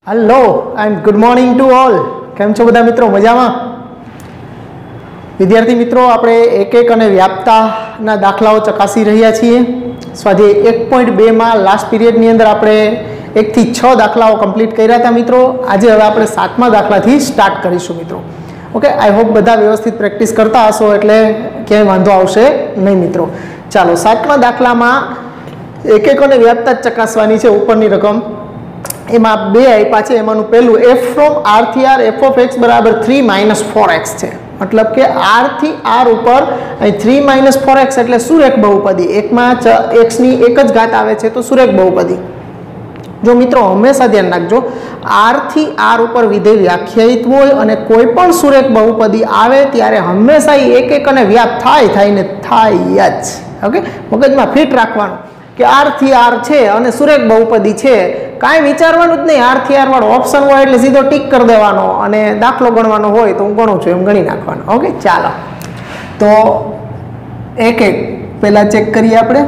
Hello and good morning to all. केम छो बधा मित्रों? मजामां? विद्यार्थी मित्रों, આપણે એક એક અને વ્યાપ્તાના દાખલાઓ ચકાસી રહ્યા છીએ। સ્વાધ્યાય 1.2 માં લાસ્ટ પીરિયડની અંદર આપણે 1 થી 6 દાખલાઓ કમ્પ્લીટ કર્યા હતા મિત્રો। આજે હવે આપણે 7મા દાખલાથી સ્ટાર્ટ કરીશું મિત્રો। ઓકે, આઈ હોપ બધા વ્યવસ્થિત પ્રેક્ટિસ કરતા હશો એટલે ક્યાંય વાંધો આવશે નહીં મિત્રો। ચાલો 7મા દાખલામાં એક એક અને વ્યાપ્તા ચકાસવાની છે। ઉપરની રકમ એમાં બે આપ્યા છે। એમાંનું પહેલું f from r થી r f of x બરાબર 3 - 4x છે। मतलब કે r થી r ઉપર અહીં 3 - 4x એટલે સુરેખ બહુપદી। એકમાં x ની એક જ ઘાત આવે છે તો સુરેખ બહુપદી। જો મિત્રો હંમેશા ध्यान રાખજો, r થી r ઉપર વિધેય વ્યાખ્યાયિત હોય અને કોઈ પણ સુરેખ બહુપદી આવે ત્યારે હંમેશા એક એક અને વ્યાપ્ત થાય ને થાય જ। ઓકે, મગજમાં ફિટ રાખવાનું કે r થી r છે અને સુરેખ બહુપદી છે, કાંઈ વિચારવાનું જ નહીં। r થી r વાળો ઓપ્શન હોય એટલે સીધો ટીક કરી દેવાનો અને દાખલો ગણવાનો હોય તો હું ગણું છું એમ ગણી નાખવાનો। ઓકે, ચાલો તો એક એક પહેલા ચેક કરીએ આપણે।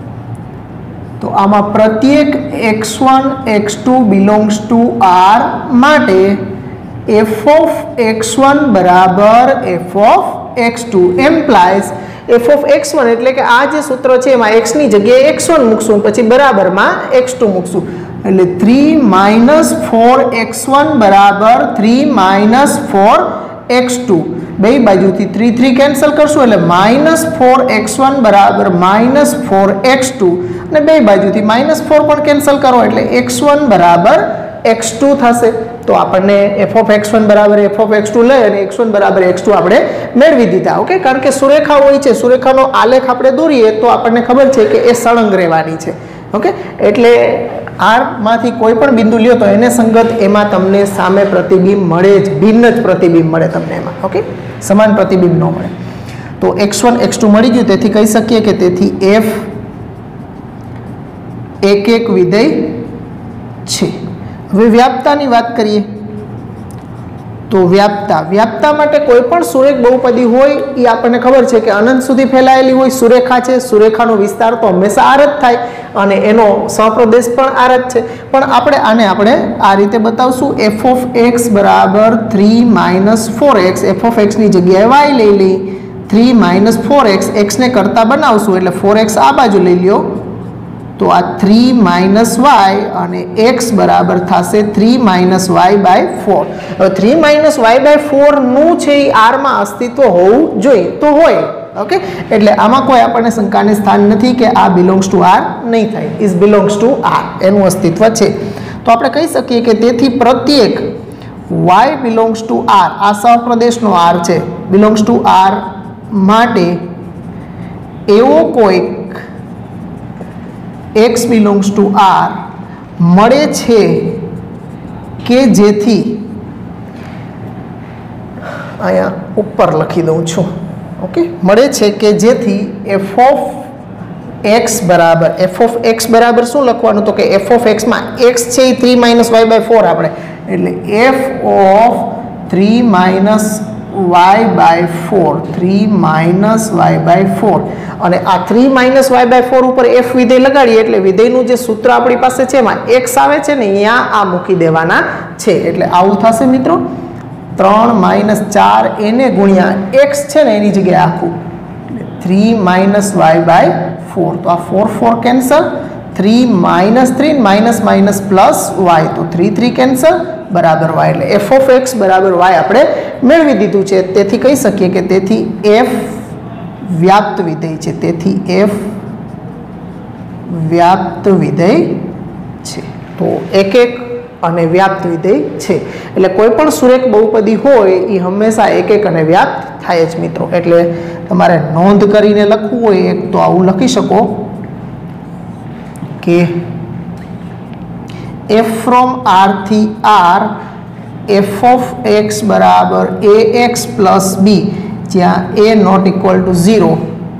તો આમાં પ્રત્યેક x1 x2 belongs to r માટે f of x1 બરાબર f of x2 એમ્પ્લાઇઝ f of x1 એટલે કે આ જે સૂત્ર છે એમાં x ની જગ્યાએ x1 મૂકશું પછી બરાબરમાં x2 મૂકશું એટલે 3 - 4x1 બરાબર 3 - 4x2। બે બાજુથી 3 3 કેન્સલ કરશું એટલે -4x1 બરાબર -4x2 અને બે બાજુથી -4 પણ કેન્સલ કરો એટલે x1 બરાબર x2 થશે। તો આપણને f of x1 બરાબર f of x2 લઈ અને x1 બરાબર x2 આપણે મેળવી દીધા। ઓકે, કારણ કે સુરેખા હોય છે, સુરેખાનો આલેખ આપણે દોરીએ તો આપણને ખબર છે કે એ સળંગ રહેવાની છે। ઓકે, એટલે r માંથી કોઈ પણ બિંદુ લ્યો તો એને સંગત એમાં તમને સામે પ્રતિબિંબ મળે જ, ભિન્ન જ પ્રતિબિંબ મળે તમને એમાં। ઓકે, સમાન પ્રતિબિંબ ન મળે। તો x1 x2 મળી ગયું, તેથી કહી શકીએ કે તેથી f એક એક વિધેય છે। હવે વ્યાપ્તાની વાત કરીએ તો વ્યાપ્તા માટે કોઈ પણ સુરેખ બહુપદી હોય એ આપણને ખબર છે કે અનંત સુધી ફેલાયેલી હોય, સુરેખા છે, સુરેખાનો વિસ્તાર તો હંમેશા r જ થાય અને એનો સહપ્રદેશ પણ r જ છે। પણ આપણે આ રીતે બતાવશું f of x બરાબર 3 - 4x f of x ની જગ્યાએ y લઈ લઈ 3 - 4x x ને કરતા બનાવશું એટલે 4x આ બાજુ લઈ લ્યો તો આ 3 - y અને x બરાબર થશે 3 - y/4। હવે 3 - y/4 નું છે એ r માં અસ્તિત્વ હોવું જોઈએ તો હોય। ઓકે, એટલે આમાં કોઈ આપણને શંકાને સ્થાન નથી કે આ બિલોંગ્સ ટુ r નહીં થાય, ઇઝ બિલોંગ્સ ટુ r, એનું અસ્તિત્વ છે। તો આપણે કહી શકીએ કે તેથી પ્રત્યેક y બિલોંગ્સ ટુ r, આ સહપ્રદેશનો r છે, બિલોંગ્સ ટુ r માટે એવો કોઈક x બિલોંગ્સ ટુ r મળે છે કે જેથી અહીંયા ઉપર લખી દઉં છું। ઓકે, મળે છે કે જેથી f of x બરાબર શું લખવાનું તો કે f of x માં x છે એ 3 - y/4 આપણે એટલે f of 3 - y/4 અને આ 3 - y/4 ઉપર f વિધેય લગાડીએ એટલે વિધેયનું જે સૂત્ર આપણી પાસે છે એમાં x આવે છે ને અહીંયા આ મૂકી દેવાના છે એટલે આવું થશે મિત્રો। 3 - 4 એને ગુણ્યા x છે ને એની જગ્યાએ આખું 3 - y/4 તો આ 4 4 કેન્સલ, 3 - 3 - પ્લસ y તો 3 3 કેન્સલ બરાબર y એટલે f of x બરાબર y આપણે મેળવી દીધું છે। તેથી કહી શકીએ કે તેથી f વ્યાપ્ત વિધેય છે, તેથી f વ્યાપ્ત વિધેય છે। તો એક એક અને વ્યાપ્ત વિધેય છે એટલે કોઈ પણ સુરેખ બહુપદી હોય એ હંમેશા એક એક અને વ્યાપ્ત થાય જ મિત્રો। એટલે તમારે નોંધ કરીને લખવું હોય એક તો આવું લખી શકો કે f from r થી r f of x બરાબર ax પ્લસ b જ્યાં a નોટ ઇક્વલ ટુ 0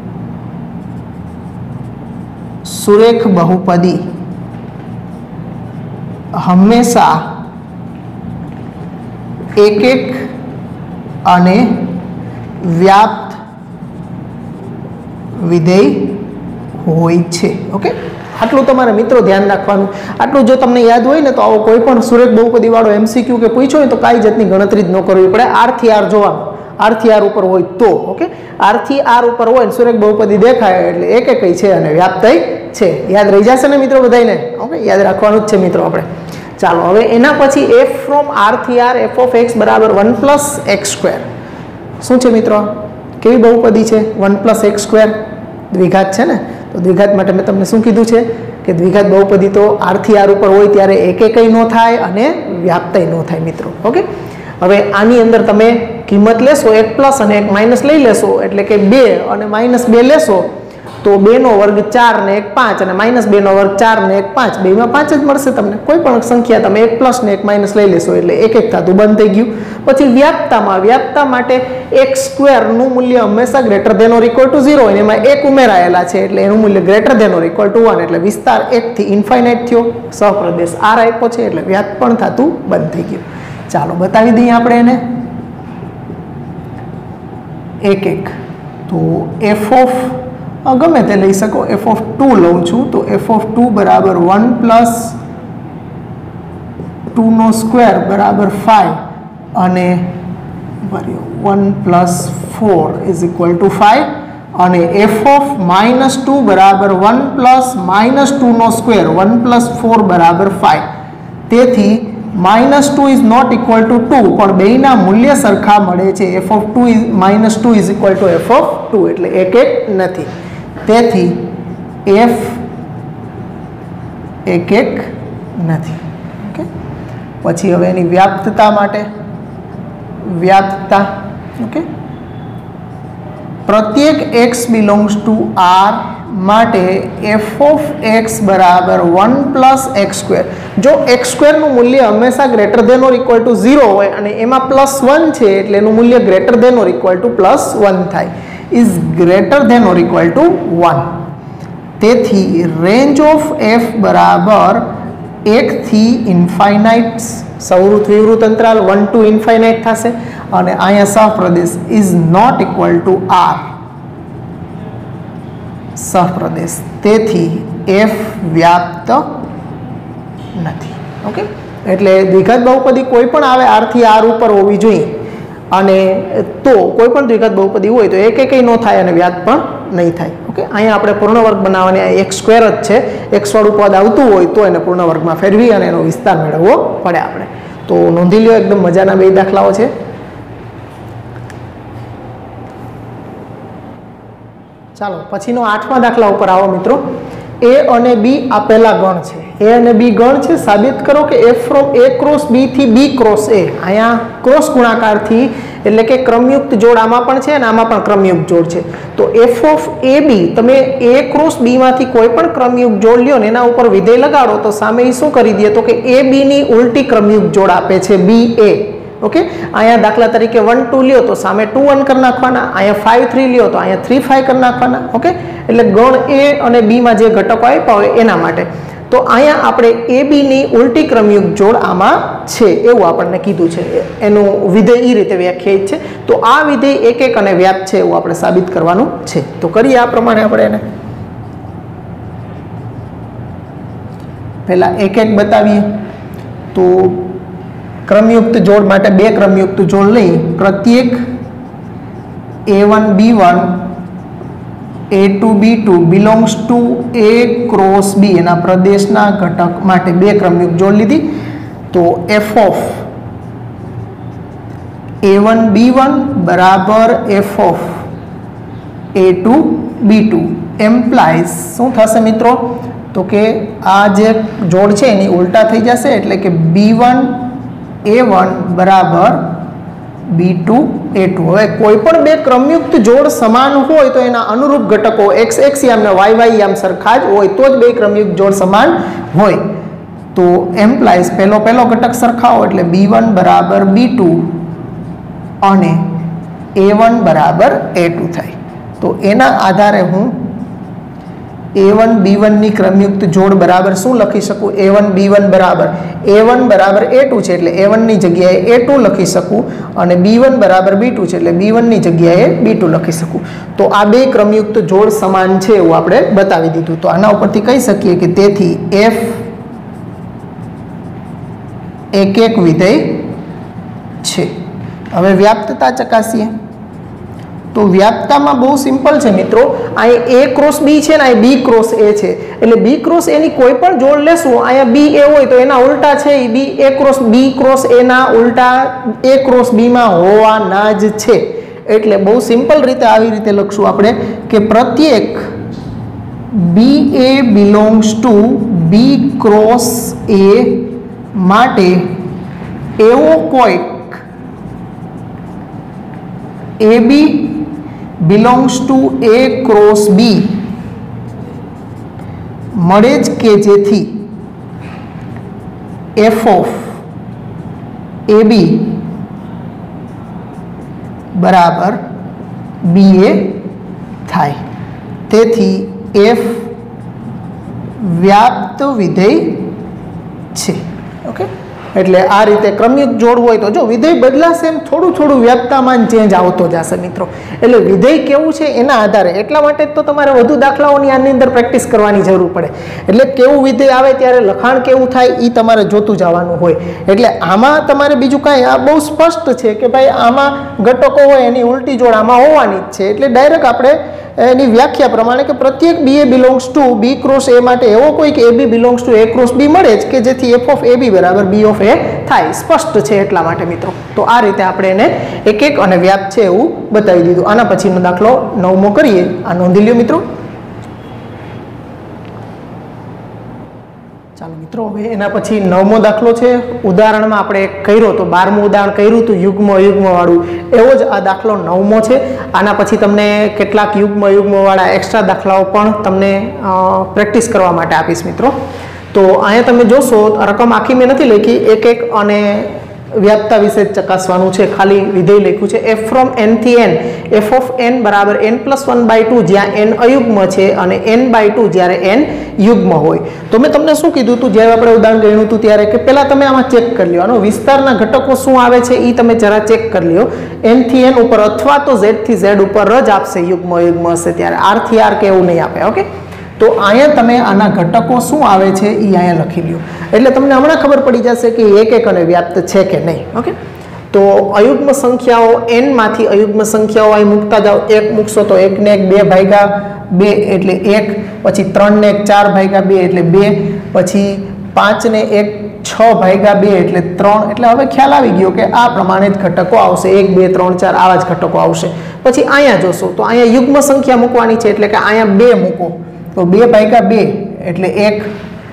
સુરેખ બહુપદી હંમેશા એક એક અને વ્યાપ્ત વિધેય હોય છે। ઓકે, આટલું તમારે મિત્રો ધ્યાન રાખવાનું. આટલું જો તમને યાદ હોય ને તો આવો કોઈ પણ સુરેખ બહુપદી વાળો MCQ કે પૂછ્યો હોય તો કાંઈ જાતની ગણતરી જ ન કરવી પડે. R થી R જોવાનું, R થી R ઉપર હોય તો. ઓકે, R થી R ઉપર હોય ને સુરેખ બહુપદી દેખાય એટલે એકઈ છે અને વ્યાપ્તય છે. યાદ રહી જશે ને મિત્રો બધાને? ઓકે, યાદ રાખવાનું જ છે મિત્રો આપણે. ચાલો હવે એના પછી f ફ્રોમ R થી R f of x બરાબર 1 પ્લસ એક્સ સ્ક્વેર. શું છે મિત્રો? કેવી બહુપદી છે? 1 પ્લસ એક્સ સ્ક્વેર દ્વિઘાત છે ને. તો દ્વિઘાત માટે મેં તમને શું કીધું છે કે દ્વિઘાત બહુપદી તો R થી R ઉપર હોય ત્યારે એકઈ ન થાય અને વ્યાપ્તય ન થાય મિત્રો. ઓકે, હવે આની અંદર તમે કિંમત લેશો 1 પ્લસ અને 1 માઇનસ લઈ લેશો એટલે કે 2 અને -2 લેશો તો 2 નો વર્ગ 4 ને 1 5 અને -2 નો વર્ગ 4 ને 1 5, બેમાં 5 જ મળશે તમને. કોઈ પણ સંખ્યા તમે 1 પ્લસ ને 1 માઇનસ લઈ લેશો એટલે એક થતું બંધ થઈ ગયું. પછી વ્યાપ્તા માટે x સ્ક્વેર નું મૂલ્ય હંમેશા greater than or equal to 0 અને એમાં 1 ઉમેરાયેલા છે એટલે એનું મૂલ્ય greater than or equal to 1 એટલે વિસ્તાર 1 થી ઇન્ફાઇનાઇટ થયો. સહપ્રદેશ R આપ્યો છે એટલે વ્યાપ્ત પણ થતું બંધ થઈ ગયું. ચાલો બતાવી દઈએ આપણે એને એક. તો f ઓફ ગમે તે લઈ શકો. f ઓફ 2 લઉં છું તો f ઓફ 2 બરાબર 1 પ્લસ 2 નો સ્ક્વેર બરાબર 5 અને 1 પ્લસ 4 ઇઝ ઇક્વલ ટુ 5 અને f ઓફ -2 બરાબર 1 પ્લસ -2 નો સ્ક્વેર 1 પ્લસ 4 બરાબર 5. તેથી -2 ઇઝ નોટ ઇક્વલ ટુ 2 પણ બેયના મૂલ્ય સરખા મળે છે. f of 2 is -2 is equal to f of 2 એટલે એક નથી. તેથી f એક નથી. ઓકે, પછી હવે એની વ્યાપ્તતા માટે વ્યાપ્તતા. ઓકે, પ્રત્યેક x બિલોંગ્સ ટુ R માટે f ઓફ x બરાબર 1 પ્લસ એક્સ સ્ક્વેર. જો એક્સ સ્ક્વેરનું મૂલ્ય હંમેશા greater than or equal to 0 હોય અને એમાં +1 છે એટલે એનું મૂલ્ય greater than or equal to +1 થાય. Is greater than or equal to 1. તેથી રેન્જ ઓફ f બરાબર 1 થી ઇન્ફાઇનાઇટ સૌવૃત્ત વિવૃત્ત અંતરાલ 1 ટુ ઇન્ફાઇનાઇટ થશે અને અહીંયા સહપ્રદેશ is not equal to R સહપ્રદેશ. તેથી f વ્યાપ્ત નથી. ઓકે, એટલે દ્વિઘાત બહુપદી કોઈ પણ આવે R થી R ઉપર હોવી જોઈએ અને તો કોઈ પણ દ્વિઘાત બહુપદી હોય તો એકઈ ન થાય અને વ્યાપ્ત પણ નહીં થાય. ઓકે, અહીંયા આપણે પૂર્ણ વર્ગ બનાવવાની x સ્ક્વેર જ છે. x વાળું પદ આવતું હોય તો એને પૂર્ણ વર્ગમાં ફેરવી અને એનો વિસ્તાર મેળવવો પડે આપણે. તો નોંધી લ્યો, એકદમ મજાના બે દાખલાઓ છે. ચાલો પછીનો 8મા દાખલા ઉપર આવો મિત્રો. a અને b આપેલા ગણ છે. a અને b ગણ છે. સાબિત કરો કે f from a cross b થી b ક્રોસ a. અહીંયા ક્રોસ ગુણાકારથી એટલે કે ક્રમયુક્ત જોડ આમાં પણ છે અને આમાં પણ ક્રમયુક્ત જોડ છે. તો f ઓફ ab તમે a ક્રોસ b માંથી કોઈ પણ ક્રમયુક્ત જોડ લ્યો ને એના ઉપર વિધેય લગાડો તો સામે એ શું કરી દે તો કે a b ની ઉલટી ક્રમયુક્ત જોડ આપે છે b a. ઓકે, અહીંયા દાખલા તરીકે 1 2 લ્યો તો સામે 2 1 કરી નાખવાના. અહીંયા 5 3 લ્યો તો અહીંયા 3 5 કરી નાખવાના. ઓકે, એટલે ગણ a અને b માં જે ઘટકો આપ્યા હોય એના માટે. તો અહીંયા આપણે a b ની ઉલટી ક્રમયુક્ત જોડ આમાં છે એવું આપણને કીધું છે. એનું વિધેય એ રીતે વ્યાખ્યાયિત છે. તો આ વિધેય એક અને વ્યાપ્ત છે એવું આપણે સાબિત કરવાનું છે. તો કરીએ આ પ્રમાણે આપણે એને પહેલા એક બતાવીએ. તો ક્રમયુક્ત જોડ માટે બે ક્રમયુક્ત જોડ લઈ પ્રત્યેક a1 b1 a2 b2 belongs to a cross b એના પ્રદેશના ઘટક માટે બે ક્રમયુક્ત જોડ લીધી. તો f ઓફ a1 b1 બરાબર f ઓફ a2 b2 એમ્પ્લાઇઝ શું થશે મિત્રો તો કે આ જે જોડ છે એની ઉલટા થઈ જશે એટલે કે b1 a1 બરાબર b2 a2. હવે કોઈ પણ બે ક્રમયુક્ત જોડ સમાન હોય તો એના અનુરૂપ ઘટકો x x યામ ને y y યામ સરખા જ હોય તો જ બે ક્રમયુક્ત જોડ સમાન હોય. તો એમ્પ્લાઇઝ પહેલો ઘટક સરખાવો એટલે b1 બરાબર b2 અને a1 બરાબર a2 થાય. તો એના આધારે હું A1 B1 ની ક્રમયુક્ત જોડ બરાબર શું લખી શકું? A1 B1 બરાબર A1 બરાબર A2 છે એટલે A1 ની જગ્યાએ A2 લખી શકું અને B1 બરાબર B2 છે એટલે B1 ની જગ્યાએ B2 લખી શકું. તો આ બે ક્રમયુક્ત જોડ સમાન છે એવું આપણે બતાવી દીધું. તો આના ઉપરથી કહી શકીએ કે તેથી F એક વિધેય છે. હવે વ્યાપ્તતા ચકાસીએ. તો વ્યાપ્તતામાં બહુ સિમ્પલ છે મિત્રો. અહીંયા A ક્રોસ B છે ને અહીંયા B ક્રોસ A છે એટલે B ક્રોસ A ની કોઈ પણ જોડ લેશું અહીંયા B A હોય તો એના ઉલટા છે એ B ક્રોસ A ના ઉલટા A ક્રોસ B માં હોવાના જ છે. એટલે બહુ સિમ્પલ રીતે આવી રીતે લખશું આપણે કે પ્રત્યેક BA belongs to B cross A માટે એવો કોઈક AB belongs to A cross B મળે જ કે જેથી F of AB બરાબર BA થાય. તેથી F વ્યાપ્ત વિધેય છે. ઓકે, એટલે આ રીતે ક્રમિક જોડ હોય તો જો વિધેય બદલાશે એમ થોડું થોડું વ્યાપ્તતામાં ચેન્જ આવતો જશે મિત્રો. એટલે વિધેય કેવું છે એના આધારે એટલા માટે તો તમારે વધુ દાખલાઓની આની અંદર પ્રેક્ટિસ કરવાની જરૂર પડે. એટલે કેવું વિધેય આવે ત્યારે લખાણ કેવું થાય એ તમારે જોતું જવાનું હોય. એટલે આમાં તમારે બીજું કાંઈ આ બહુ સ્પષ્ટ છે કે ભાઈ આમાં ઘટકો હોય એની ઉલટી જોડ આમાં હોવાની જ છે. એટલે ડાયરેક્ટ આપણે એની વ્યાખ્યા પ્રમાણે કે પ્રત્યેક BA belongs to B cross A માટે એવો કોઈ કે AB belongs to A cross B મળે જ કે જેથી F ઓફ AB બરાબર B ઓફ A થાય. સ્પષ્ટ છે એટલા માટે મિત્રો. તો આ રીતે આપણે એને એક એક અને વ્યાપ્ત છે એવું બતાવી દીધું. આના પછીનો દાખલો 9મો કરીએ. આ નોંધી લ્યો મિત્રો. ચાલો મિત્રો, હવે એના પછી 9મો દાખલો છે. ઉદાહરણમાં આપણે કર્યો તો 12મું ઉદાહરણ કર્યું હતું યુગ્મ અયુગ્મ વાળું, એવો જ આ દાખલો 9મો છે. આના પછી તમને કેટલાક યુગ્મ વાળા એક્સ્ટ્રા દાખલાઓ પણ તમને પ્રેક્ટિસ કરવા માટે આપીશ મિત્રો. તો અહીંયા તમે જોશો રકમ આખી મેં નથી લખી, એક એક અને વ્યાપ્તતા વિશે જ ચકાસવાનું છે. ખાલી વિધેય લખ્યું છે F ફ્રોમ N થી N F ઓફ N બરાબર N+1/2 જ્યાં N અયુગ્મ છે અને N/2 જ્યારે N યુગ્મ હોય. તો મેં તમને શું કીધું હતું જ્યારે આપણે ઉદાહરણ ગણ્યું હતું ત્યારે કે પહેલાં તમે આમાં ચેક કરી લો, આનો વિસ્તારના ઘટકો શું આવે છે એ તમે જરા ચેક કરી લો. N થી N ઉપર અથવા તો Z થી Z ઉપર જ આપશે યુગ્મ અયુગ્મ હશે ત્યારે, R થી R કે એવું નહીં આપે. ઓકે, તો અહીંયા તમે આના ઘટકો શું આવે છે એ અહીંયા લખી લ્યો એટલે તમને હમણાં ખબર પડી જશે કે એક એક અને વ્યાપ્ત છે કે નહીં. ઓકે, તો અયુગ્મ સંખ્યાઓ n માંથી અયુગ્મ સંખ્યાઓ અહીં મૂકતા જાઓ. એક મૂકશો તો 1 ને 1 2 ભાગ્યા 2 એટલે 1, પછી 3 ને 1 4 ભાગ્યા 2 એટલે 2, પછી 5 ને 1 6 ભાગ્યા 2 એટલે 3. એટલે હવે ખ્યાલ આવી ગયો કે આ પ્રમાણે જ ઘટકો આવશે. 1 2 3 4 આવા જ ઘટકો આવશે. પછી અહીંયા જોશો તો અહીંયા યુગ્મ સંખ્યા મૂકવાની છે એટલે કે અહીંયા 2 મૂકો તો 2 ભાગ્યા 2 એટલે 1,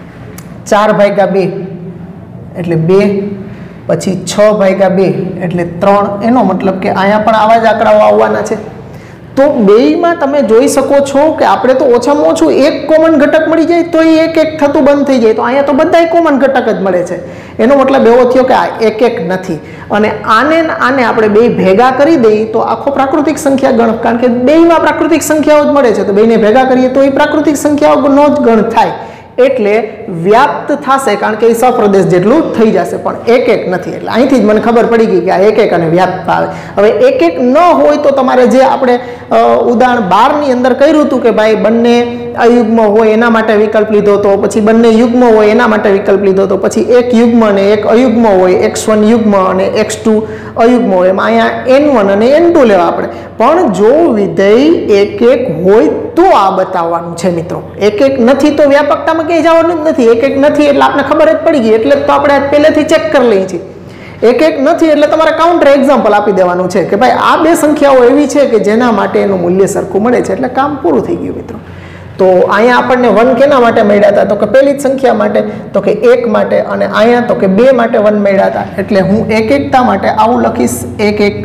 4 ભાગ્યા 2 એટલે 2, પછી 6 ભાગ્યા 2 એટલે 3. એનો મતલબ કે અહીંયા પણ આવા જ આંકડાઓ આવવાના છે. તો બેયમાં તમે જોઈ શકો છો કે આપણે તો ઓછામાં ઓછું એક કોમન ઘટક મળી જાય તો એ એક એક થતું બંધ થઈ જાય. તો અહીંયા તો બધાય કોમન ઘટક જ મળે છે. એનો મતલબ એવો થયો કે આ એક એક નથી. અને આને આપણે બે ભેગા કરી દઈએ તો આખો પ્રાકૃતિક સંખ્યા ગણ, કારણ કે બેયમાં પ્રાકૃતિક સંખ્યાઓ જ મળે છે તો બેયને ભેગા કરીએ તો એ પ્રાકૃતિક સંખ્યાઓનો જ ગણ થાય. એટલે વ્યાપ્ત થશે કારણ કે એ સપ્રદેશ જેટલું થઈ જશે, પણ એક એક નથી. એટલે અહીંથી જ મને ખબર પડી ગઈ કે આ એક એક અને વ્યાપ્ત આવે. હવે એક એક ન હોય તો તમારે જે આપણે ઉદાહરણ 12 ની અંદર કર્યું હતું કે ભાઈ બંને અયુગ્મ હોય એના માટે વિકલ્પ લીધો હતો, પછી બંને યુગ્મ હોય એના માટે વિકલ્પ લીધો હતો, પછી એક યુગ્મ અને એક અયુગ્મ હોય, x1 યુગ્મ અને x2 અયુગ્મ હોય, એમાં અહીંયા n1 અને n2 લેવા આપણે. પણ જો વિધેય એક એક હોય તો આ બતાવવાનું છે મિત્રો. એક એક નથી તો વ્યાપકતામાં ક્યાંય જવાનું જ નથી. એક એક નથી એટલે આપણે ખબર જ પડી ગઈ, એટલે તો આપણે પહેલેથી ચેક કરી લઈએ છીએ. એક એક નથી એટલે તમારે કાઉન્ટર એક્ઝામ્પલ આપી દેવાનું છે કે ભાઈ આ બે સંખ્યાઓ એવી છે કે જેના માટે એનું મૂલ્ય સરખું મળે છે, એટલે કામ પૂરું થઈ ગયું મિત્રો. તો અહીંયા આપણને 1 કેના માટે મળ્યા હતા? તો કે પહેલી જ સંખ્યા માટે, તો કે 1 માટે, અને અહીંયા તો કે 2 માટે 1 મળ્યા હતા. એટલે હું એક એકતા માટે આવું લખીશ એક એક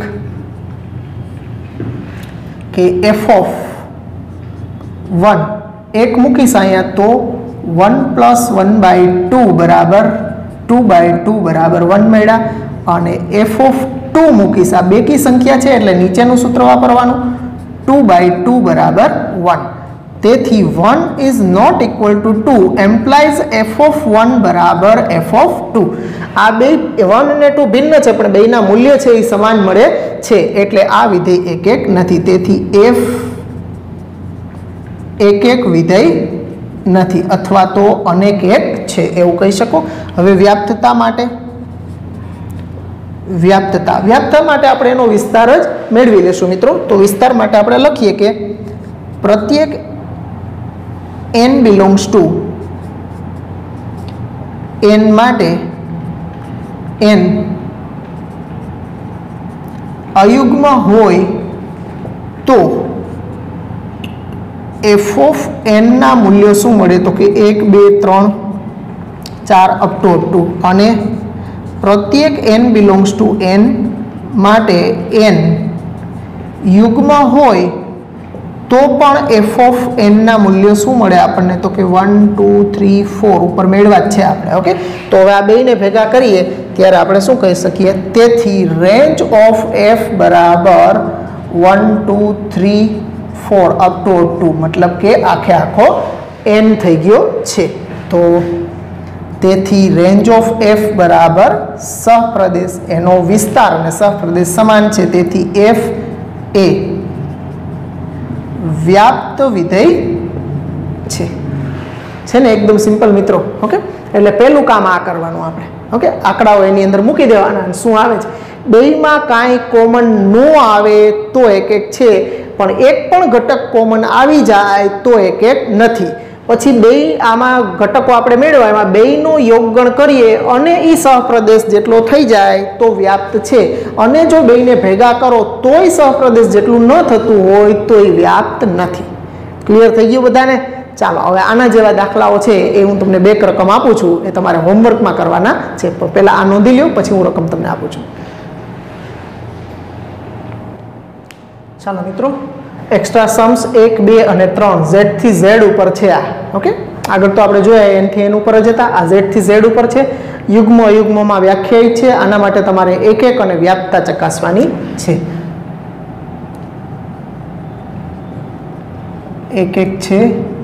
કે f ઓફ 1 એક મૂકીશ અહીંયા તો 1 + 1/2 બરાબર 2/2 બરાબર 1 મળ્યા. અને f ઓફ 2 મૂકીશ, આ બેકી સંખ્યા છે એટલે નીચેનું સૂત્ર વાપરવાનું 2/2 બરાબર 1. તેથી 1 is not equal to 2 implies f of 1 બરાબર એફ ઓફ 2. આ બે 1 અને 2 ભિન્ન છે પણ બેના મૂલ્ય છે એ સમાન મળે છે એટલે આ વિધેય એક એક નથી. તેથી એફ એક એક વિધેય નથી અથવા તો અનેક એક છે એવું કહી શકો. હવે વ્યાપ્તતા માટે વ્યાપ્તતા માટે આપણે એનો વિસ્તાર જ મેળવી લેશું મિત્રો. તો વિસ્તાર માટે આપણે લખીએ કે પ્રત્યેક n બિલોંગ્સ ટુ n માટે n અયુગ્મ હોય તો f ઓફ n ના મૂલ્યો શું મળે તો કે 1 2 3 4 અપ ટુ અને પ્રત્યેક n બિલોંગ્સ ટુ n માટે n યુગ્મ હોય તો પણ f ઓફ n ના મૂલ્યો શું મળે આપણને તો કે 1 2 3 4 ઉપર મેળવા જ છે આપણે. ઓકે, તો હવે આ બેને ભેગા કરીએ ત્યારે આપણે શું કહી શકીએ? તેથી રેન્જ ઓફ f બરાબર 1 2 3 4 અપ ટુ 2 મતલબ કે આખે આખો n થઈ ગયો છે. તો તેથી રેન્જ ઓફ f બરાબર સહપ્રદેશ એનો વિસ્તાર અને સહપ્રદેશ સમાન છે. તેથી f એ વ્યાપ્ત વિધેય છે ને એકદમ સિમ્પલ મિત્રો. ઓકે, એટલે પહેલું કામ આ કરવાનું આપણે. ઓકે, આંકડાઓ એની અંદર મૂકી દેવાના. શું આવે છે? બેયમાં કાંઈ કોમન ન આવે તો એક એક છે, પણ એક પણ ઘટક કોમન આવી જાય તો એક એક નથી. પછી બે આમાં ઘટકો આપણે મેળવ્યા એમાં બેયનો યોગગણ કરીએ અને એ સહપ્રદેશ જેટલો થઈ જાય તો વ્યાપ્ત છે. અને જો બેયને ભેગા કરો તોય સહપ્રદેશ જેટલું ન થતું હોય તો એ વ્યાપ્ત નથી. ક્લિયર થઈ ગયું બધાને? ચાલો હવે આના જેવા દાખલાઓ છે એ હું તમને બે રકમ આપું છું, એ તમારે હોમવર્કમાં કરવાના છે. પહેલાં આ નોંધી લ્યો, પછી હું રકમ તમને આપું છું. ચાલો મિત્રો, એક્સ્ટ્રા સમ્સ 1 2 અને 3 z થી z ઉપર છે આ. ઓકે, આગળ તો આપણે જોયા n થી n ઉપર જ હતા, આ z થી z ઉપર છે. યુગ્મ અયુગ્મમાં વ્યાખ્યાયિત છે. આના માટે તમારે એક એક અને વ્યાપ્તતા ચકાસવાની છે. એક એક છે,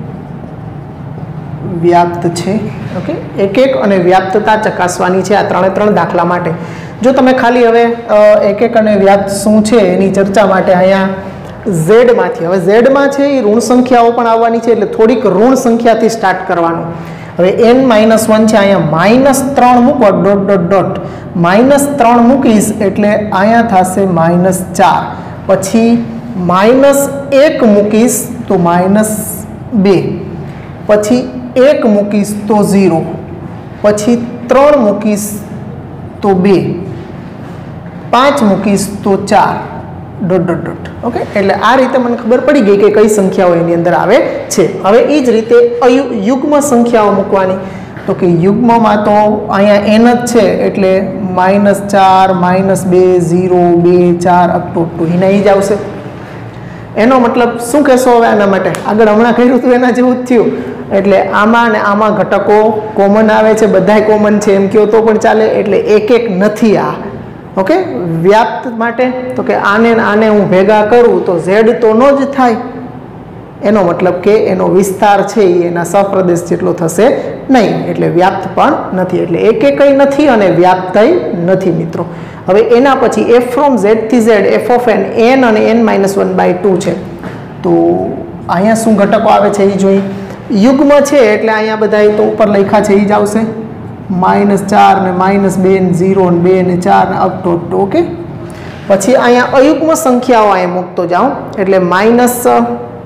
વ્યાપ્ત છે. ઓકે, એક એક અને વ્યાપ્તતા ચકાસવાની છે આ ત્રણે ત્રણ દાખલા માટે. જો તમે ખાલી હવે એક એક અને વ્યાપ્ત શું છે એની ચર્ચા માટે અહીંયા z માંથી, હવે z માં છે એ ઋણ સંખ્યાઓ પણ આવવાની છે એટલે થોડીક ઋણ સંખ્યાથી સ્ટાર્ટ કરવાનું. હવે n -1 છે, અહીંયા -3 મૂકો ડોટ ડોટ ડોટ, -3 મૂકીશ એટલે અહીંયા થશે -4, પછી -1 મૂકીશ તો -2, પછી 1 મૂકીશ તો 0, પછી 3 મૂકીશ તો 2, 5 મૂકીશ તો 4 ડોટ ડોટ ડોટ. ઓકે, એટલે આ રીતે મને ખબર પડી ગઈ કે કઈ સંખ્યાઓ એની અંદર આવે છે. હવે એ જ રીતે યુગ્મ સંખ્યાઓ મૂકવાની. તો કે યુગ્મમાં તો અહીંયા n જ છે એટલે -4 -2 0 2 4 અપ ટુ 2 એના જ આવશે. એનો મતલબ શું કહેશો હવે આના માટે? આગળ હમણાં કહ્યું હતું એના જેવું જ થયું. એટલે આમાં ને આમાં ઘટકો કોમન આવે છે, બધાય કોમન છે એમ કહો તો પણ ચાલે. એટલે એક એક નથી આ. ઓકે, વ્યાપ્ત માટે તો કે આને આને હું ભેગા કરું તો z તો નો જ થાય. એનો મતલબ કે એનો વિસ્તાર છે એ એના સહપ્રદેશ જેટલો થશે નહીં, એટલે વ્યાપ્ત પણ નથી. એટલે એક એકય નથી અને વ્યાપ્તય નથી મિત્રો. હવે એના પછી f ફ્રોમ z થી z f ઓફ n અને n-1/2 છે. તો અહીંયા શું ઘટકો આવે છે એ જોઈ. યુગ્મ છે એટલે અહીંયા બધા તો ઉપર લખ્યા છે એ જ આવશે, -4 ને -2 ને 0 ને 2 ને 4 ને અપ ટુ. ઓકે, પછી અહીંયા અયુગ્મ સંખ્યાઓ અહીંયા મૂકતો જાઉં એટલે -3,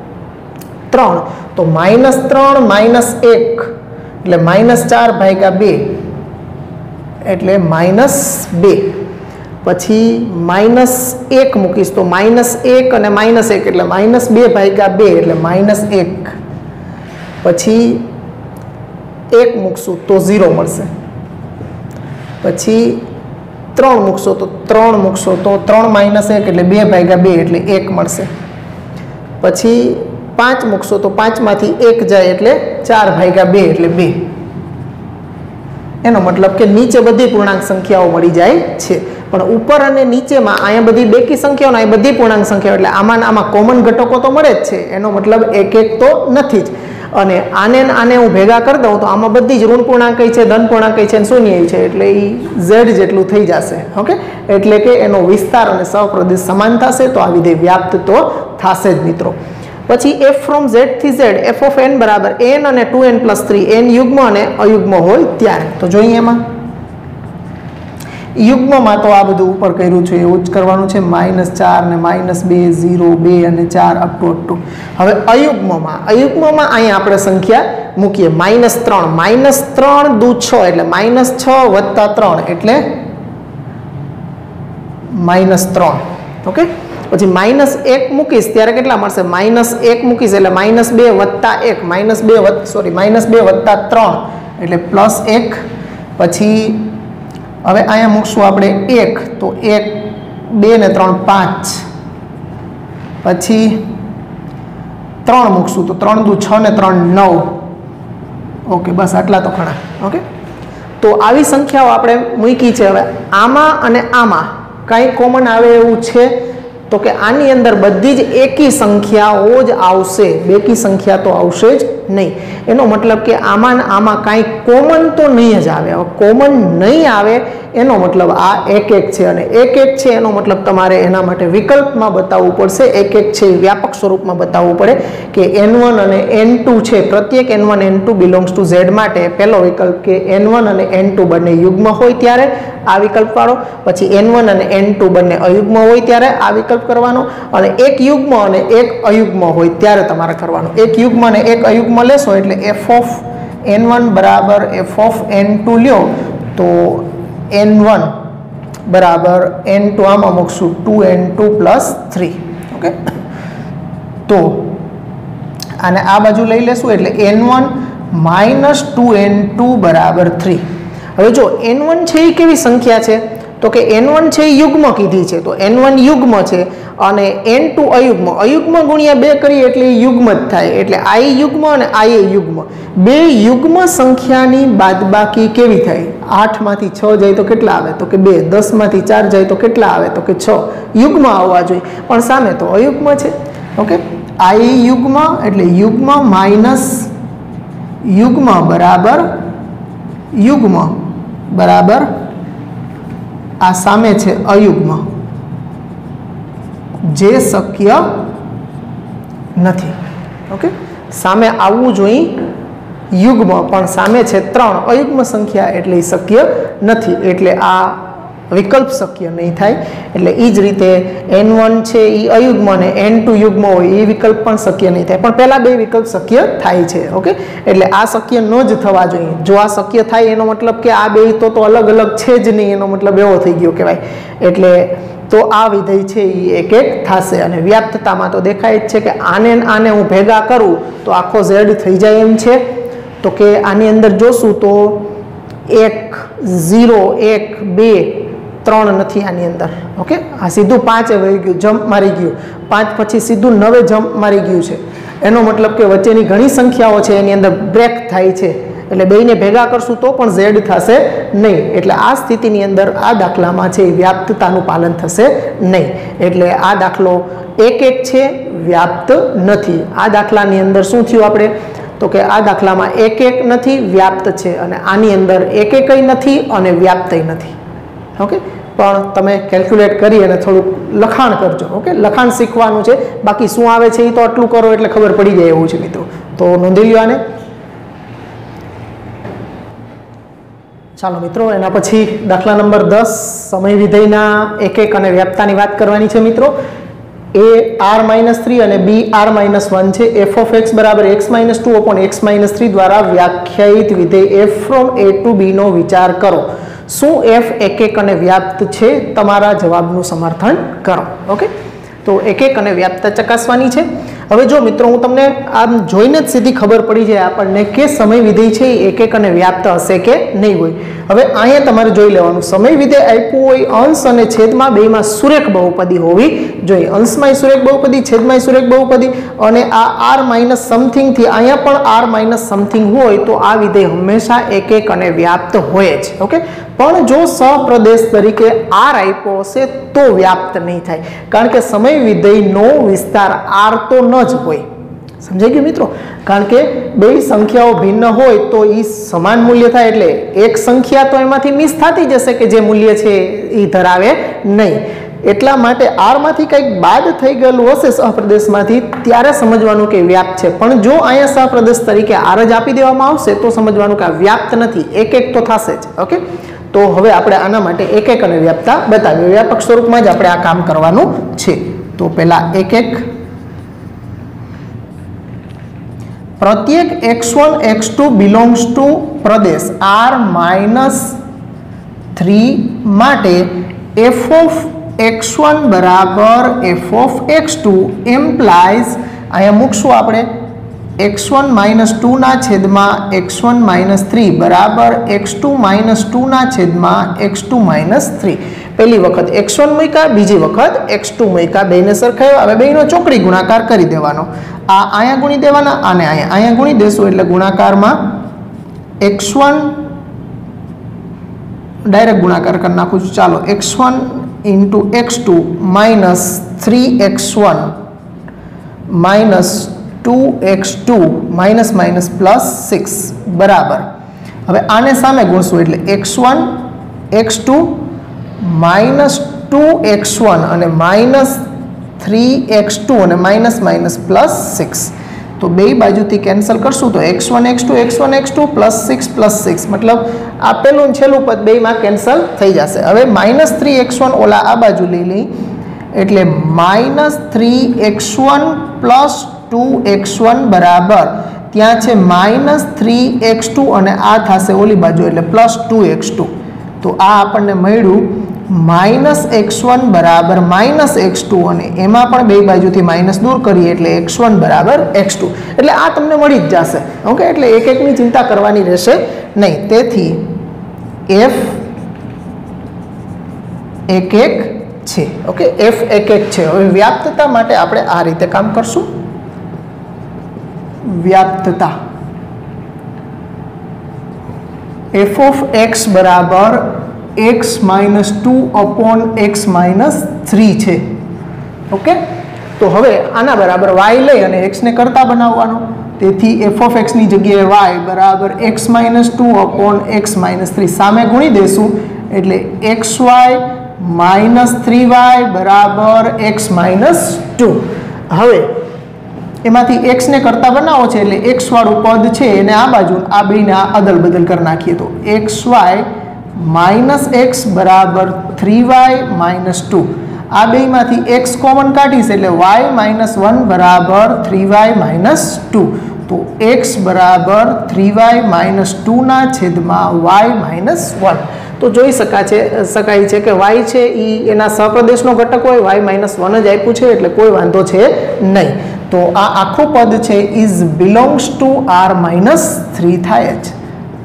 તો -3 -1 એટલે -4/2 એટલે -2, પછી -1 મૂકીશ તો -1 અને -1 એટલે -2/2 એટલે -1, પછી 1 મૂકશું તો 0 મળશે, પછી 3 મૂકશો તો 3 -1 એટલે 2/2 એટલે 1 મળશે, પછી 5 મૂકશો તો 5 માંથી 1 જાય એટલે 4/2 એટલે 2. એનો મતલબ કે નીચે બધી પૂર્ણાંક સંખ્યાઓ મળી જાય છે. પણ ઉપર અને નીચેમાં અહીંયા બધી બેકી સંખ્યાઓ ને આ બધી પૂર્ણાંક સંખ્યાઓ એટલે આમાં કોમન ઘટકો તો મળે જ છે, એનો મતલબ એક એક તો નથી જ. અને આને હું ભેગા કરી દઉં તો આમાં બધી જ ઋણ પૂર્ણાંક છે, ધન પૂર્ણાંક છે અને શૂન્ય છે, એટલે એ z જેટલું થઈ જશે. ઓકે, એટલે કે એનો વિસ્તાર અને સહપ્રદેશ સમાન થશે, તો આ વિધેય વ્યાપ્ત તો થશે જ મિત્રો. પછી f ફ્રોમ z થી z f ઓફ n બરાબર n અને 2n + 3 n યુગ્મ અને અયુગ્મ હોય ત્યારે. તો જોઈએ એમાં યુગ્મમાં તો આ બધું ઉપર કર્યું છે એવું જ કરવાનું છે, -4 ને -2 0 2 અને 4 અપ ટુ. હવે અયુગ્મમાં અહીંયા આપણે સંખ્યા મૂકીએ -3 દુ 6 એટલે -6 + 3 એટલે -3. ઓકે, પછી -1 મૂકીશ ત્યારે કેટલા મળશે? -1 મૂકીશ એટલે -2 + 3 એટલે +1. પછી હવે અહીંયા મૂકશું આપણે 1 તો 1 2 ને 3 5, પછી 3 મૂકશું તો 3 દુ 6 ને 3 9. ઓકે, બસ આટલા તો ખરા. ઓકે, તો આવી સંખ્યાઓ આપણે મૂકી છે. હવે આમાં અને આમાં કાંઈ કોમન આવે એવું છે તો કે આની અંદર બધી જ એકી સંખ્યાઓ જ આવશે, બેકી સંખ્યા તો આવશે જ નહીં. એનો મતલબ કે આમાં કાંઈ કોમન તો નહીં જ આવે. હવે કોમન નહીં આવે એનો મતલબ આ એક છે, અને એક છે એનો મતલબ તમારે એના માટે વિકલ્પમાં બતાવવું પડશે. એક છે વ્યાપક સ્વરૂપમાં બતાવવું પડે કે n1 અને n2 છે, પ્રત્યેક n1 n2 belongs to z માટે પહેલો વિકલ્પ કે n1 અને n2 બંને યુગ્મ હોય ત્યારે આ વિકલ્પ વાળો, પછી n1 અને n2 બંને અયુગ્મ હોય ત્યારે આ વિકલ્પ કરવાનો, અને એક યુગ્મ અને એક અયુગ્મ હોય ત્યારે તમારે કરવાનો. એક યુગ્મ અને એક અયુગ્મ લેશો એટલે f ઓફ n1 બરાબર f ઓફ n2 લ્યો તો n1 બરાબર n2 આમાં મૂકશું 2n2 + 3. ઓકે, તો આને આ બાજુ લઈ લેશું એટલે n1 - 2n2 બરાબર 3. હવે જો n1 છે એ કેવી સંખ્યા છે તો કે n1 છે એ યુગ્મ કીધી છે, તો n1 યુગ્મ છે અને n2 અયુગ્મ. અયુગ્મ ગુણ્યા 2 કરીએ એટલે યુગ્મ જ થાય, એટલે i યુગ્મ અને i યુગ્મ. બે યુગ્મ સંખ્યાની બાદબાકી કેવી થાય? 8 માંથી 6 જાય તો કેટલા આવે? તો કે 2. 10 માંથી 4 જાય તો કેટલા આવે? તો કે 6. યુગ્મ આવવા જોઈએ, પણ સામે તો અયુગ્મ છે. ઓકે, i યુગ્મ એટલે યુગ્મ માઇનસ યુગ્મ બરાબર યુગ્મ બરાબર આ સામે છે અયુગ્મ, જે શક્ય નથી. ઓકે, સામે આવવું જોઈએ યુગ્મ, પણ સામે છે 3 અયુગ્મ સંખ્યા એટલે એ શક્ય નથી, એટલે આ વિકલ્પ શક્ય નહીં થાય. એટલે એ જ રીતે n1 છે એ અયુગ્મ અને n2 યુગ્મ હોય એ વિકલ્પ પણ શક્ય નહીં થાય, પણ પહેલા બે વિકલ્પ શક્ય થાય છે. ઓકે, એટલે આ શક્ય ન જ થવા જોઈએ. જો આ શક્ય થાય એનો મતલબ કે આ બે તો અલગ અલગ છે જ નહીં, એનો મતલબ એવો થઈ ગયો કહેવાય. એટલે તો આ વિધેય છે એ એક થશે. અને વ્યાપ્તતામાં તો દેખાય જ છે કે આને હું ભેગા કરું તો આખો z થઈ જાય એમ છે. તો કે આની અંદર જોશું તો 1 0 1 2 3 નથી આની અંદર. ઓકે, આ સીધું 5 વહી ગયું, જમ્પ મારી ગયું. 5 પછી સીધું 9 જમ્પ મારી ગયું છે. એનો મતલબ કે વચ્ચેની ઘણી સંખ્યાઓ છે એની અંદર બ્રેક થાય છે, એટલે બેયને ભેગા કરશું તો પણ z થશે નહીં. એટલે આ સ્થિતિની અંદર આ દાખલામાં છે વ્યાપ્તતાનું પાલન થશે નહીં. એટલે આ દાખલો એક છે, વ્યાપ્ત નથી. આ દાખલાની અંદર શું થયું આપણે તો કે આ દાખલામાં એક નથી, વ્યાપ્ત છે, અને આની અંદર એક નથી અને વ્યાપ્તય નથી. ઓકે, પણ તમે કેલ્ક્યુલેટ કરી અને થોડુંક લખાણ કરજો. ઓકે, લખાણ શીખવાનું છે, બાકી શું આવે છે એ તો આટલું કરો એટલે ખબર પડી જાય એવું છે મિત્રો. તો નોંધી લ્યો આને. ચાલો મિત્રો, એના પછી દાખલા નંબર 10 સમય વિધેયના એક અને વ્યાપ્તતાની વાત કરવાની છે મિત્રો. a r-3 અને b r-1 છે. f of x બરાબર x-2 upon x-3 દ્વારા વ્યાખ્યાયિત વિધેય f from a to b નો વિચાર કરો. શું f એક અને વ્યાપ્ત છે? તમારા જવાબનું સમર્થન કરો. ઓકે, તો એક અને વ્યાપ્ત ચકાસવાની છે. હવે જો મિત્રો હું તમને આમ જોઈને જ સીધી ખબર પડી જાય આપણને કે સમય વિધેય છે એ એક અને વ્યાપ્ત હશે કે નહીં હોય. હવે અહીંયા તમારે જોઈ લેવાનું, સમય વિધેય આપ્યું હોય અંશ અને છેદમાં બેમાં સુરેખ બહુપદી હોવી જોઈએ. અંશમાં સુરેખ બહુપદી, છેદમાં સુરેખ બહુપદી, અને આ આર માઇનસ સમથિંગ થી અહીંયા પણ આર માઇનસ સમથિંગ હોય તો આ વિધેય હંમેશા એક અને વ્યાપ્ત હોય જ. ઓકે, પણ જો સહપ્રદેશ તરીકે આર આપ્યો હશે તો વ્યાપ્ત નહીં થાય, કારણ કે સમય વિધેયનો વિસ્તાર આર તો ન જ હોય. સમજાઈ ગયું મિત્રો? કારણ કે બે સંખ્યાઓ ભિન્ન હોય તો એ સમાન મૂલ્ય થાય, એટલે એક સંખ્યા તો એમાંથી મિસ થતી જશે કે જે મૂલ્ય છે એ ધરાવે નહીં. એટલા માટે આર માંથી કંઈક બાદ થઈ ગયેલું હશે સહપ્રદેશમાંથી, ત્યારે સમજવાનું કે વ્યાપ્ત છે. પણ જો અહીંયા સહપ્રદેશ તરીકે આર જ આપી દેવામાં આવશે તો સમજવાનું કે આ વ્યાપ્ત નથી, એક તો થશે જ. ઓકે, તો હવે આપણે આના માટે એક અને વ્યાપ્તતા બતાવીએ. વ્યાપક સ્વરૂપમાં જ આપણે આ કામ કરવાનું છે. તો પહેલા એક પ્રત્યેક x1 x2 બિલોંગ્સ ટુ પ્રદેશ R-3 માટે f of x1 બરાબર f of x2 એમ્પ્લાઇઝ, અહીંયા મૂકશું આપણે x1 - 2 ના છેદમાં x1 - 3 બરાબર x2 - 2 ના છેદમાં x2 - 3. પહેલી વખત x1 મૂક્યા, બીજી વખત x2 મૂક્યા, બેને સરખાવ્યા. હવે બેનો ચોકડી ગુણાકાર કરી દેવાનો. આ અહીંયા ગુણી દેવાના, આને અહીંયા ગુણી દેશું એટલે ગુણાકારમાં x1 ડાયરેક્ટ ગુણાકાર કરી નાખું છું. ચાલો, x1 × x2 - 3x1 - 2x2 -+6 બરાબર. હવે આને સામે ગુણશું એટલે x1 x2 -2x1 અને -3x2 અને +6. તો બે બાજુથી કેન્સલ કરશું તો x1 x2 x1 x2 +6 મતલબ આ પેલું છેલ્લું પદ બેમાં કેન્સલ થઈ જશે. હવે -3x1 ઓલા આ બાજુ લઈ લઈ એટલે -3x1 + 2x1 બરાબર ત્યાં છે -3x2 અને આ થશે ઓલી બાજુ એટલે +2x2. તો આ આપણને મળ્યું -x1 બરાબર -x2 અને એમાં પણ બે બાજુથી માઇનસ દૂર કરીએ એટલે x1 બરાબર x2. એટલે આ તમને મળી જ જશે. ઓકે, એટલે એકની ચિંતા કરવાની રહેશે નહીં. તેથી f 1 છે. ઓકે, f 1 છે. હવે વ્યાપ્તતા માટે આપણે આ રીતે કામ કરશું. વ્યાપ્તતા f of x બરાબર x - 2/x - 3 છે. ઓકે, તો હવે આના બરાબર y લઈ અને x ને કરતા બનાવવાનો. તેથી f of x ની જગ્યાએ y બરાબર x - 2/x - 3 સામે ગુણી દેશું એટલે xy - 3y બરાબર x - 2. હવે એમાંથી x ને કરતા બનાવો છે એટલે x વાળું પદ છે એને આ બાજુ, આ બેને અદલ બદલ કરી નાખીએ તો xy - x બરાબર 3y - 2. આ બેમાંથી x કોમન કાઢીશ એટલે y - 1 બરાબર 3y - 2. તો x બરાબર 3y - 2 ના છેદમાં y - 1. તો જોઈ શકાય છે કે y છે એ એના સહપ્રદેશનો ઘટક હોય, y - 1 જ આપ્યું છે એટલે કોઈ વાંધો છે નહીં. તો આ આખું પદ છે ઇઝ બિલોંગ્સ ટુ R-3 થાય જ,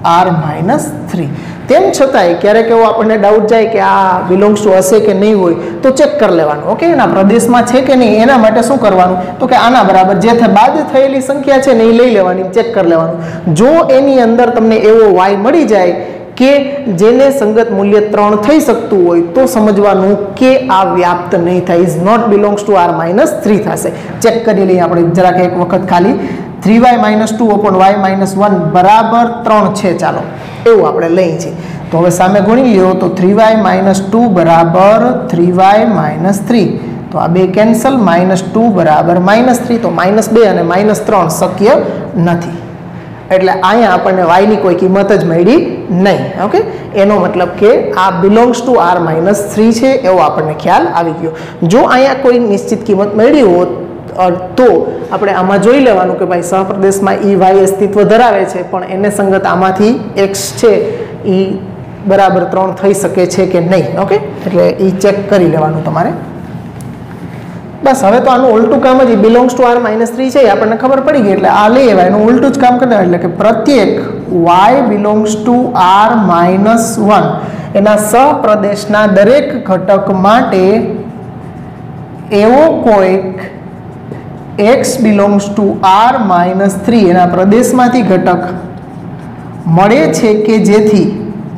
R-3. તેમ છતાંય ક્યારેક એવો આપણને ડાઉટ જાય કે આ બિલોંગ્સ ટુ હશે કે નહીં હોય તો ચેક કરી લેવાનું. ઓકે, એના પ્રદેશમાં છે કે નહીં એના માટે શું કરવાનું તો કે આના બરાબર જે બાદ થયેલી સંખ્યા છે ને એ લઈ લેવાની, ચેક કરી લેવાનું. જો એની અંદર તમને એવો y મળી જાય કે જેને સંગત મૂલ્ય 3 થઈ શકતું હોય તો સમજવાનું કે આ વ્યાપ્ત નહીં થાય, is not belongs to R-3 થશે. ચેક કરી લઈએ આપણે જરાક એક વખત ખાલી. 3y - 2/y - 1 બરાબર 3 છે. ચાલો એવું આપણે લઈએ છીએ. તો હવે સામે ગુણી લ્યો તો 3y - 2 બરાબર 3y - 3. તો આ બે કેન્સલ, -2 બરાબર -3. તો -2 અને -3 શક્ય નથી. એટલે અહીંયા આપણને y ની કોઈ કિંમત જ મળી નહીં. ઓકે, એનો મતલબ કે આ બિલોંગ્સ ટુ R-3 છે એવો આપણને ખ્યાલ આવી ગયો. જો અહીંયા કોઈ નિશ્ચિત કિંમત મળી હોત તો આપણે આમાં જોઈ લેવાનું કે ભાઈ સહપ્રદેશમાં y અસ્તિત્વ ધરાવે છે પણ એને સંગત આમાંથી x છે એ બરાબર 3 થઈ શકે છે કે નહીં. ઓકે, એટલે એ ચેક કરી લેવાનું તમારે. બસ હવે તો આનું ઉલટું કામ જ બિલોંગ્સ ટુ આર -3 છે આપણને ખબર પડી ગઈ, એટલે આ લઈ આવ્યા એનું ઉલટું જ કામ કરી દેવાય, એટલે કે પ્રત્યેક y બિલોંગ્સ ટુ r -1 એના સહપ્રદેશના દરેક ઘટક માટે એવો કોઈક x બિલોંગ્સ ટુ r -3 એના પ્રદેશમાંથી ઘટક મળે છે કે જેથી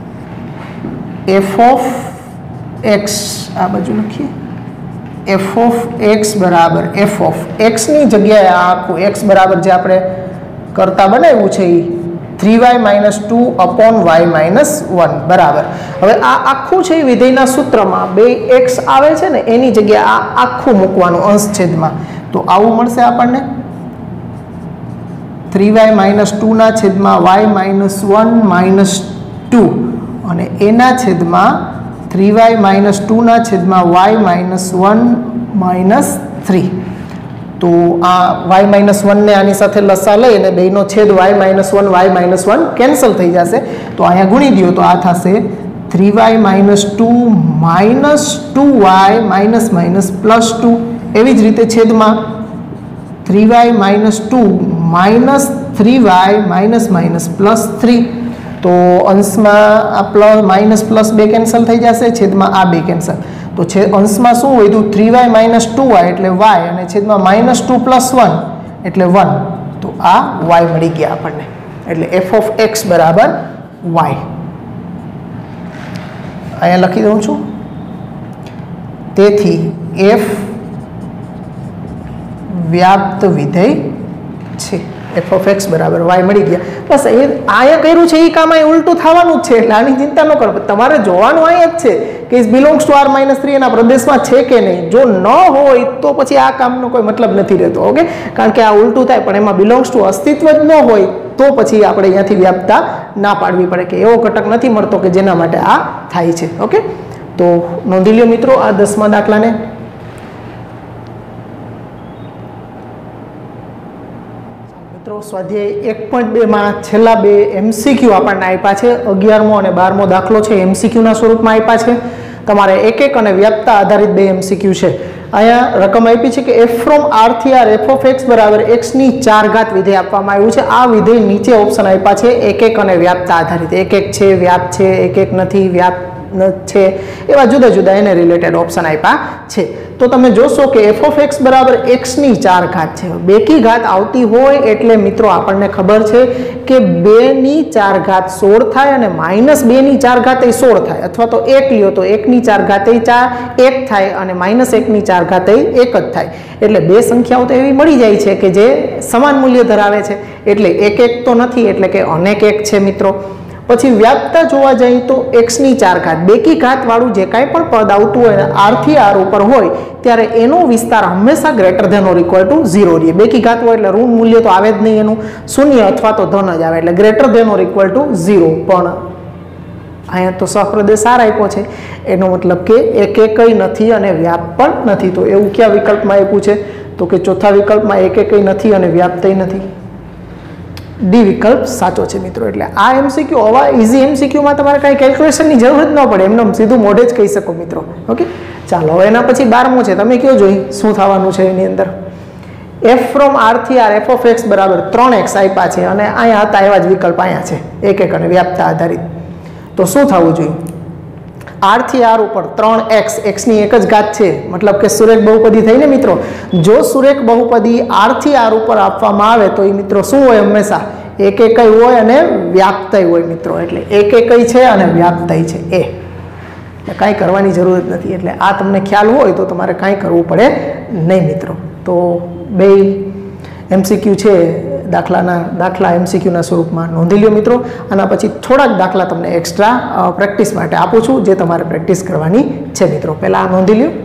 f ઓફ x આ બાજુ લખીએ f ઓફ x બરાબર f ઓફ x ની જગ્યાએ આ આખું x બરાબર જે આપણે કરતા બનાવ્યું છે એ 3y - 2 upon y - 1 બરાબર. હવે આ આખું છે વિધેયના સૂત્રમાં 2x આવે છે ને એની જગ્યાએ આ આખું મૂકવાનું અંશ છેદમાં, તો આવું મળશે આપણને 3y - 2 ના છેદમાં y - 1 - 2 અને એના છેદમાં 3y - 2 ના છેદમાં y -1 - 3. તો આ y -1 ને આની સાથે લસા લઈ અને બેનો છેદ y -1 y -1 કેન્સલ થઈ જશે, તો અહીંયા ગુણી દો તો આ થશે 3y - 2 -2y -2. એવી જ રીતે છેદમાં 3y - 2 -3y -3. તો અંશમાં આ પ્લસ માઇનસ પ્લસ 2 કેન્સલ થઈ જશે, છેદમાં આ 2 કેન્સલ, તો છે અંશમાં શું વધ્યું 3y - 2y એટલે y અને છેદમાં -2 + 1 એટલે 1. તો આ y મળી ગયા આપણને, એટલે f ઓફ x બરાબર y. અહીંયા લખી દઉં છું, તેથી f વ્યાપ્ત વિધેય છે, f ઓફ x બરાબર y મળી ગયા. બસ એ અહીંયા કર્યું છે એ કામ અહીં ઉલટું થવાનું જ છે, એટલે આની ચિંતા ન કરો. તમારે જોવાનું અહીંયા જ છે કે ઇઝ બિલોંગ્સ ટુ r -3 એના પ્રદેશમાં છે કે નહીં. જો ન હોય તો પછી આ કામનો કોઈ મતલબ નથી રહેતો. ઓકે, કારણ કે આ ઉલટું થાય, પણ એમાં બિલોંગ્સ ટુ અસ્તિત્વ જ ન હોય તો પછી આપણે અહીંયાથી વ્યાપ્તતા ના પાડવી પડે કે એવો ઘટક નથી મળતો કે જેના માટે આ થાય છે. ઓકે, તો નોંધી લ્યો મિત્રો આ 10મા દાખલાને. સ્વાધ્યાય 1.2 માં છેલ્લા 2 MCQ આપણને આપ્યા છે. 11મો અને 12મો દાખલો છે MCQ ના સ્વરૂપમાં આપ્યા છે. તમારે એક અને વ્યાપ્તતા આધારિત 2 MCQ છે. અહીંયા રકમ આપી છે કે f ફ્રોમ r થી r f ઓફ x બરાબર x ની 4 ઘાત વિધેય આપવામાં આવ્યું છે. આ વિધેય નીચે ઓપ્શન આપ્યા છે એક અને વ્યાપ્તતા આધારિત. એક છે, વ્યાપ્ત છે, એક નથી, વ્યાપ્ત છે, એવા જુદા જુદા એને રિલેટેડ ઓપ્શન આપ્યા છે. તો તમે જોશો કે f ઓફ x બરાબર x ની 4 ઘાત છે. બેકી ઘાત આવતી હોય એટલે મિત્રો આપણને ખબર છે કે 2 ની 4 ઘાત 16 થાય અને -2 ની 4 ઘાત એ 16 થાય, અથવા તો 1 લ્યો તો 1 ની 4 ઘાત એ 1 થાય અને -1 ની 4 ઘાત એ 1 જ થાય. એટલે બે સંખ્યાઓ તો એવી મળી જાય છે કે જે સમાન મૂલ્ય ધરાવે છે, એટલે 1 1 તો નથી, એટલે કે અનેક 1 છે મિત્રો. પછી વ્યાપ્તતા જોવા જઈએ તો x ની 4 ઘાત, બેકી ઘાત વાળું જે કાંઈ પણ પદ આવતું હોય r થી r ઉપર હોય ત્યારે એનો વિસ્તાર હંમેશા greater than or equal to 0 રહે. બેકી ઘાત હોય એટલે ઋણ મૂલ્ય તો આવે જ નહીં, એનું શૂન્ય અથવા તો ધન જ આવે, એટલે greater than or equal to 0. પણ અહીંયા તો સહપ્રદેશ r આપ્યો છે, એનો મતલબ કે એક એકય નથી અને વ્યાપ્ત પણ નથી. તો એવું કયા વિકલ્પમાં આપ્યું છે? તો કે ચોથા વિકલ્પમાં એક એકય નથી અને વ્યાપ્તય નથી. ડી વિકલ્પ સાચો છે મિત્રો. એટલે આ MCQ આવા ઇઝી MCQમાં તમારે કાંઈ કેલ્ક્યુલેશનની જરૂર જ ન પડે, એમને સીધું મોઢે જ કહી શકો મિત્રો. ઓકે, ચાલો હવે એના પછી 12મો છે. તમે કયો જોઈ શું થવાનું છે એની અંદર. f ફ્રોમ r થી r f ઓફ x બરાબર 3x આપ્યા છે અને અહીંયા હતા એવા જ વિકલ્પ અહીંયા છે, એક એક અને વ્યાપ્તતા આધારિત. તો શું થવું જોઈએ? r થી r ઉપર 3x, x ની એક જ ઘાત છે, મતલબ કે સુરેખ બહુપદી થઈ ને મિત્રો. જો સુરેખ બહુપદી r થી r ઉપર આપવામાં આવે તો એ મિત્રો શું હોય? હંમેશા એક એકય હોય અને વ્યાપ્તય હોય મિત્રો. એટલે એક એકય છે અને વ્યાપ્તય છે, એ કાંઈ કરવાની જરૂર જ નથી. એટલે આ તમને ખ્યાલ હોય તો તમારે કાંઈ કરવું પડે નહીં મિત્રો. તો બે MCQ છે દાખલા MCQ ના સ્વરૂપમાં નોંધી લ્યો મિત્રો. આના પછી થોડાક દાખલા તમને એક્સ્ટ્રા પ્રેક્ટિસ માટે આપું છું, જે તમારે પ્રેક્ટિસ કરવાની છે મિત્રો. પહેલા આ નોંધી લ્યો.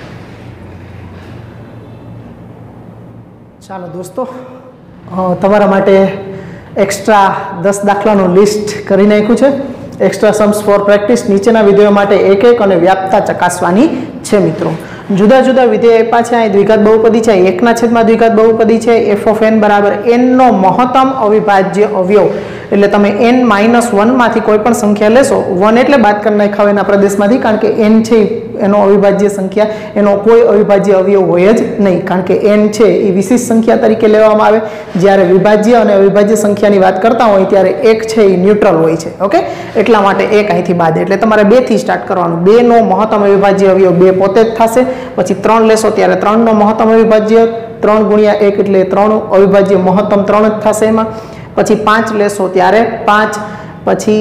ચાલો દોસ્તો, તમારા માટે એક્સ્ટ્રા 10 દાખલાનું લિસ્ટ કરી નાખ્યું છે. એક્સ્ટ્રા સમ્સ ફોર પ્રેક્ટિસ નીચેના વિધેયો માટે એક એક અને વ્યાપ્તતા ચકાસવાની છે મિત્રો. જુદા જુદા વિધેય આપ્યા છે. અહીં દ્વિઘાત બહુપદી છે, 1/2 દ્વિઘાત બહુપદી છે. f ઓફ n બરાબર n નો મહત્તમ અવિભાજ્ય અવયવ, એટલે તમે n-1 માંથી કોઈ પણ સંખ્યા લેશો, 1 એટલે બાદ કરી નાખાવ એના પ્રદેશમાંથી, કારણ કે n છે એનો અવિભાજ્ય સંખ્યા એનો કોઈ અવિભાજ્ય અવયવ હોય જ નહીં, કારણ કે n છે એ વિશિષ્ટ સંખ્યા તરીકે લેવામાં આવે. જ્યારે વિભાજ્ય અને અવિભાજ્ય સંખ્યાની વાત કરતા હોય ત્યારે 1 છે એ ન્યુટ્રલ હોય છે. ઓકે, એટલા માટે 1 અહીંથી બાદ, એટલે તમારે 2 થી સ્ટાર્ટ કરવાનું. 2 નો મહત્તમ અવિભાજ્ય અવયવ 2 પોતે જ થશે. પછી 3 લેશો ત્યારે 3 નો મહત્તમ અવિભાજ્ય 3 ગુણ્યા 1 એટલે 3 અવિભાજ્ય મહત્તમ 3 જ થશે એમાં. પછી 5 લેશો ત્યારે 5, પછી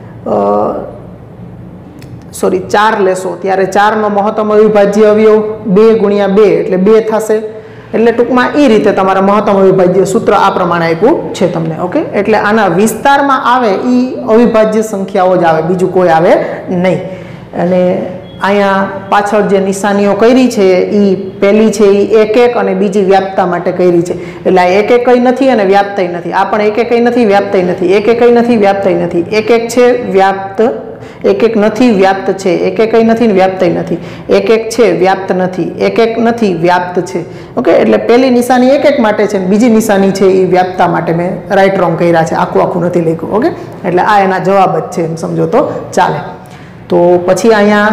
4 લેશો ત્યારે 4 નો મહત્તમ અવિભાજ્ય અવયવ 2 ગુણ્યા 2 એટલે 2 થશે. એટલે ટૂંકમાં એ રીતે તમારા મહત્તમ અવિભાજ્ય સૂત્ર આ પ્રમાણે આપ્યું છે તમને. ઓકે, એટલે આના વિસ્તારમાં આવે એ અવિભાજ્ય સંખ્યાઓ જ આવે, બીજું કોઈ આવે નહીં. અને અહીંયા પાછળ જે નિશાનીઓ કરી છે એ પહેલી છે એ 1 1 અને બીજી વ્યાપ્તતા માટે કરી છે. એટલે આ 1 1 કઈ નથી અને વ્યાપ્તય નથી. આ પણ 1 1 કઈ નથી, વ્યાપ્તય નથી. 1 1 કઈ નથી, વ્યાપ્તય નથી. 1 1 છે વ્યાપ્ત, 1 1 નથી વ્યાપ્ત છે. 1 1 કઈ નથી ને વ્યાપ્તય નથી. 1 1 છે વ્યાપ્ત નથી. 1 1 નથી વ્યાપ્ત છે. ઓકે, એટલે પહેલી નિશાની 1 1 માટે છે, બીજી નિશાની છે એ વ્યાપ્તતા માટે મેં રાઈટ રોંગ કર્યા છે, આખું નથી લખ્યું. ઓકે, એટલે આ એના જવાબ જ છે એમ સમજો તો ચાલે. તો પછી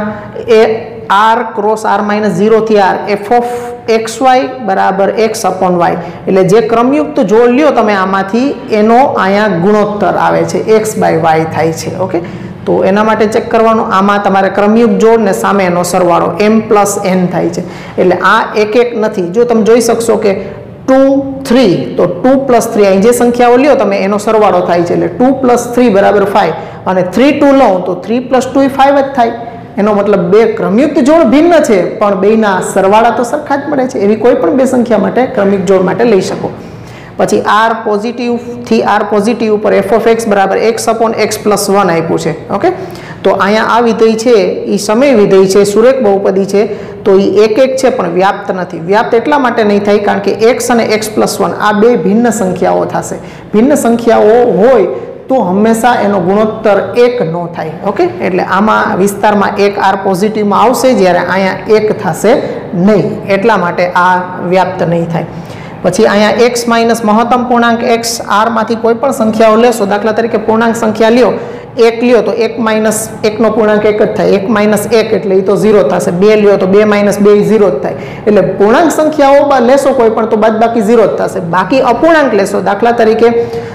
અહીંયા r ક્રોસ r - 0 થી r f of xy બરાબર x upon y, એટલે જે ક્રમયુક્ત જોડ લ્યો તમે આમાંથી એનો અહીંયા ગુણોત્તર આવે છે, x by y થાય છે. ઓકે, તો એના માટે ચેક કરવાનું, આમાં તમારે ક્રમયુક્ત જોડ ને સામે એનો સરવાળો m + n થાય છે. એટલે આ 1 1 નથી. જો તમે જોઈ શકશો કે 2 3, તો 2 + 3 અહીં જે સંખ્યાઓ લ્યો તમે એનો સરવાળો થાય છે. એટલે 2 + 3 બરાબર 5 અને 3 2 લઉં તો 3 + 2 એ 5 જ થાય. એનો મતલબ બે ક્રમયુક્ત જોડ ભિન્ન છે પણ બેના સરવાળા તો સરખા જ મળે છે. એવી કોઈ પણ બે સંખ્યા માટે ક્રમિક જોડ માટે લઈ શકો. પછી r પોઝિટિવ થી r પોઝિટિવ ઉપર f of x બરાબર x upon x + 1 આપ્યું છે. ઓકે, તો અહીંયા આ વિધેય છે એ સમય વિધેય છે, સુરેખ બહુપદી છે, તો એ 1 1 છે પણ વ્યાપ્ત નથી. વ્યાપ્ત એટલા માટે નહીં થાય કારણ કે x અને x + 1 આ બે ભિન્ન સંખ્યાઓ થશે. ભિન્ન સંખ્યાઓ હોય તો હંમેશા એનો ગુણોત્તર 1 ન થાય. ઓકે, એટલે આમાં વિસ્તારમાં 1 r પોઝિટિવમાં આવશે, જ્યારે અહીંયા 1 થશે નહીં, એટલા માટે આ વ્યાપ્ત નહીં થાય. પછી અહીંયા x માઇનસ મહત્તમ પૂર્ણાંક x r માંથી કોઈ પણ સંખ્યાઓ લેશો, દાખલા તરીકે પૂર્ણાંક સંખ્યા લ્યો 1 લ્યો તો 1 માઇનસ 1 નો પૂર્ણાંક 1 જ થાય. 1 માઇનસ 1 એટલે એ તો 0 થશે. 2 લ્યો તો 2 માઇનસ 2 0 જ થાય. એટલે પૂર્ણાંક સંખ્યાઓ લેશો કોઈ પણ તો બાદબાકી 0 જ થશે. બાકી અપૂર્ણાંક લેશો, દાખલા તરીકે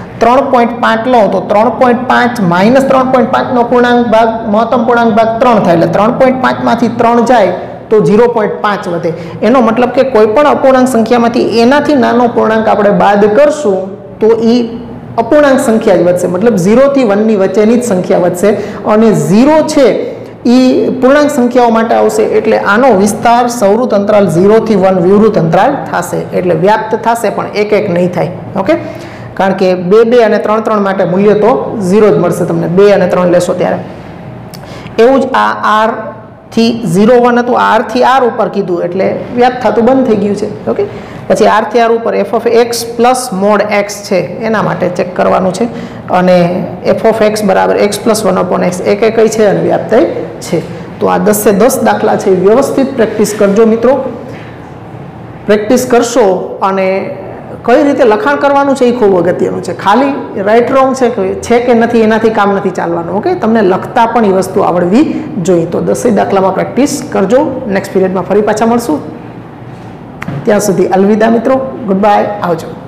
3.5 લો તો 3.5 માઇનસ 3.5 નો પૂર્ણાંક ભાગ મહત્તમ પૂર્ણાંક ભાગ 3 થાય. એટલે 3.5 માંથી 3 જાય તો 0.5 વધે. એનો મતલબ કે કોઈ પણ અપૂર્ણાંક સંખ્યામાંથી એનાથી નાનો પૂર્ણાંક આપણે બાદ કરશું તો એ અપૂર્ણાંક સંખ્યા જ વધશે. મતલબ 0 થી 1 ની વચ્ચેની જ સંખ્યા વધશે અને 0 છે એ પૂર્ણાંક સંખ્યાઓ માટે આવશે. એટલે આનો વિસ્તાર સૌરુત અંતરાલ 0 થી 1 વિવૃત અંતરાલ થશે. એટલે વ્યાપ્ત થશે પણ 1 1 નહીં થાય. ઓકે, કારણ કે 2 2 અને 3 3 માટે મૂલ્ય તો 0 જ મળશે તમને 2 અને 3 લેશો ત્યારે. એવું જ આ r થી 0 1 હતું, r થી r ઉપર કીધું એટલે વ્યાપ્ત થતું બંધ થઈ ગયું છે. ઓકે, પછી r થી r ઉપર f of x plus mod x છે એના માટે ચેક કરવાનું છે. અને f of x બરાબર x પ્લસ 1 upon x એક કઈ છે અને વ્યાપ્ત છે. તો આ 10 10 દાખલા છે, વ્યવસ્થિત પ્રેક્ટિસ કરજો મિત્રો. પ્રેક્ટિસ કરશો અને કઈ રીતે લખાણ કરવાનું છે એ ખૂબ અગત્યનું છે. ખાલી રાઈટ રોંગ છે કે નથી એનાથી કામ નથી ચાલવાનું. ઓકે, તમને લખતા પણ એ વસ્તુ આવડવી જોઈએ. તો 10 દાખલામાં પ્રેક્ટિસ કરજો. નેક્સ્ટ પીરિયડમાં ફરી પાછા મળશું. ત્યાં સુધી અલવિદા મિત્રો, ગુડ બાય, આવજો.